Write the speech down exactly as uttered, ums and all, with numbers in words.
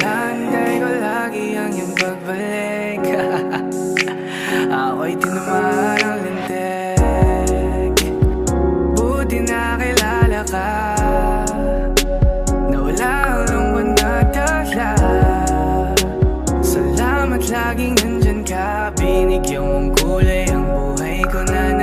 Inaantay ko lagi ang iyong pagbalik. Ako'y tinamaan ng lintik. Buti na kilala ka, na wala ang lungkot na dala. Salamat laging nandyan ka, binigyan mong kulay ang buhay ko na